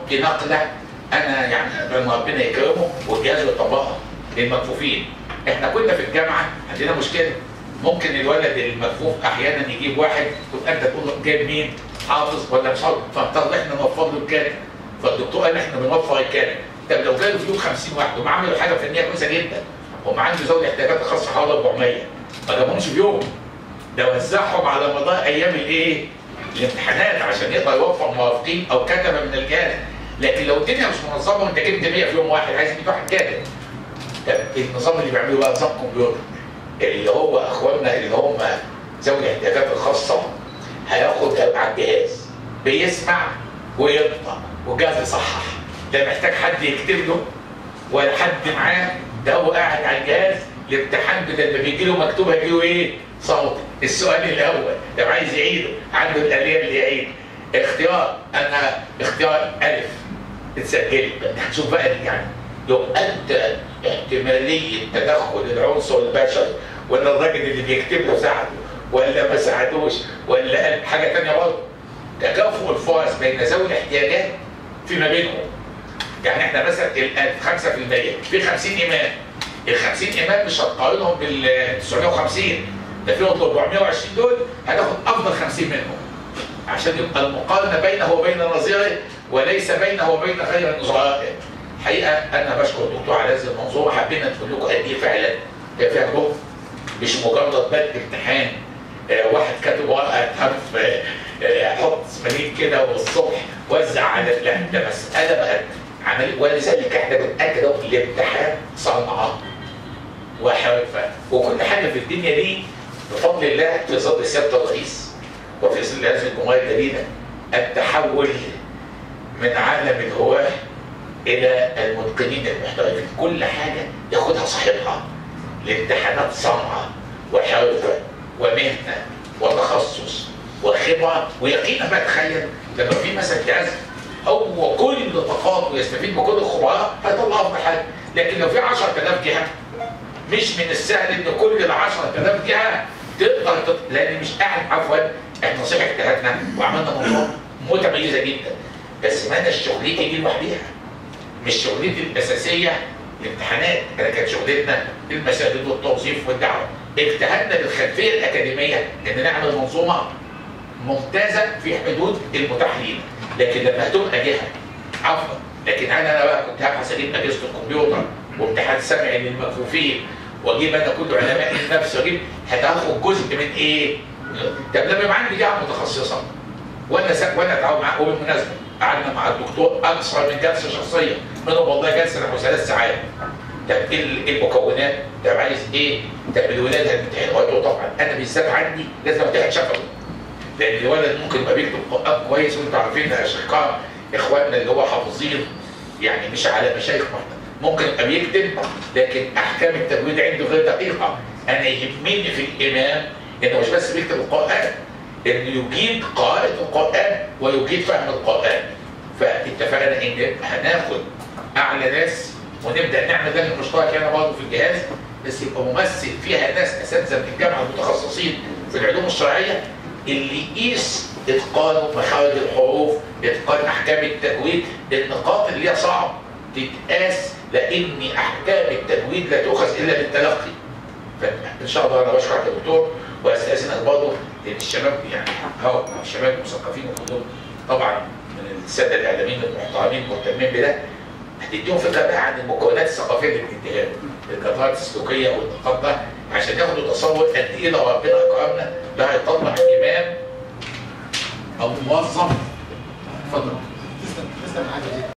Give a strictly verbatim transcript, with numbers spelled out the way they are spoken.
يحط نقله انا يعني ربنا يكرمه والجهاز يطبقها للمكفوفين. احنا كنا في الجامعه عندنا مشكله، ممكن الولد المكفوف احيانا يجيب واحد تبقى انت تقول له جايب مين؟ حافظ ولا مش حافظ؟ فاضطر احنا نوفر له الكاتب. فالدكتور قال احنا بنوفر الكاتب. طب لو جاله فيهم خمسين واحد وما عملوا حاجه فنيه كويسه جدا، هم عنده ذوي الاحتياجات الخاصه حوالي أربعمية، ما جابهمش في يوم، ده وزعهم على مدار ايام الايه؟ الامتحانات عشان يقدر يوفر موافقين او كتبه من الجهاز. لكن لو الدنيا مش منظمه وانت جبت مية في يوم واحد، عايز مية واحد كاتب. طب النظام اللي بيعمله بقى نظام كمبيوتر، اللي هو اخواننا اللي هم ذوي الاحتياجات الخاصه هياخد على الجهاز بيسمع وينطق والجهاز يصحح، لا محتاج حد يكتب له ولا حد معاه، ده هو قاعد على الجهاز. الامتحان بدل ما بيجي له مكتوب هيجي له ايه؟ صوت. السؤال الاول لو عايز يعيده عنده الاليه اللي يعيد. اختيار انا اختيار الف اتسجلت، هتشوف بقى يعني يبقى انت احتماليه تدخل العنصر البشري ولا الراجل اللي بيكتب له ساعده ولا ما ساعدوش ولا قال حاجه ثانيه برضه. تكافؤ الفرص بين ذوي الاحتياجات فيما بينهم. يعني احنا مثلا الان خمسة في المية في خمسين امام، ال خمسين امام مش هتقارنهم بال تسعمية وخمسين، ده فيهم أربعمية وعشرين دول هناخد افضل خمسين منهم عشان يبقى المقارنه بينه وبين نظيره وليس بينه وبين غير نظرائه. الحقيقه انا بشكر الدكتور على هذه المنظومه، حبينا نقول لكم قد ايه فعلا هي فيها جهد، مش مجرد بدء امتحان آه واحد كاتب ورقه حرف آه آه حط اسماعيل كده والصبح وزع على، لا ده مساله بقت عمليه. ولذلك احنا بنأكد الامتحان صنعه وحرفه وكل حاجه في الدنيا دي بفضل الله في ظل سياده الرئيس وفي ظل هذه الجمهوريه الجديده التحول من عالم الهواه الى المتقنين المحترفين. كل حاجه ياخدها صاحبها. الامتحانات صنعه وحرفه ومهنه وتخصص وخبره ويقينا. بقى تخيل لما في مثلا جهاز هو كل طاقاته يستفيد بكل الخبراء هيطلع افضل حاجه. لكن لو في عشرة آلاف جهه مش من السهل ان كل ال عشرة آلاف جهه تقدر تط... لان مش قاعد عفوا احنا صحيح اجتهدنا وعملنا منظومه متميزه جدا، بس ما انا شغلتي دي لوحديها، مش شغلتي الاساسيه الامتحانات. انا كانت شغلتنا المسائل والتوظيف والدعوه. اجتهدنا بالخلفيه الاكاديميه ان نعمل منظومه ممتازه في حدود المتاح لينا. لكن لما هتبقى جهه عفوا، لكن انا انا بقى كنت هبحث اجيب اجهزه الكمبيوتر وامتحان سمعي للمكفوفين واجيب انا كل علماء النفس واجيب، هتاخد جزء من ايه؟ طب لما يبقى عندي جهه متخصصه وانا سا... وانا اتعاون معاه. وبالمناسبه قعدنا مع الدكتور اكثر من جلسه شخصيه، منهم والله جلسه نحو ثلاث ساعات. طب ايه المكونات؟ طب عايز ايه؟ طب الولاد هتمتحن وقته. طبعا انا بالذات عندي لازم امتحن شفوي، لان الولد ممكن يبقى بيكتب قرآن كويس وانتوا عارفين يا اشقاء اخواننا اللي هو حافظين يعني مش على مشايخ محترمين، ممكن يبقى بيكتب لكن احكام التجويد عنده غير دقيقه. انا يهمني في الامام انه مش بس بيكتب القران، انه يجيد قراءه القران ويجيد فهم القران. فاتفقنا ان هناخد اعلى ناس ونبدا نعمل ده المشترك هنا برضه في الجهاز، بس يبقى ممثل فيها ناس اساتذه من الجامعه المتخصصين في العلوم الشرعيه اللي يقيس اتقان مخارج الحروف، اتقان احكام التجويد، النقاط اللي هي صعب تتقاس، لان احكام التجويد لا تؤخذ الا بالتلقي. فان شاء الله انا بشكرك يا دكتور واستاذنك برضه لان الشباب يعني اهو الشباب المثقفين وكلهم طبعا من الساده الاعلاميين المحترمين المهتمين بده، هتديهم فكره بقى عن المكونات الثقافيه اللي بتديها القطاعات السلوكيه والنقاط ده عشان ياخدوا تصور قد ايه لو ربنا اكرمنا ده هيطلع امام او موظف. اتفضل. تسلم تسلم حاجه دي.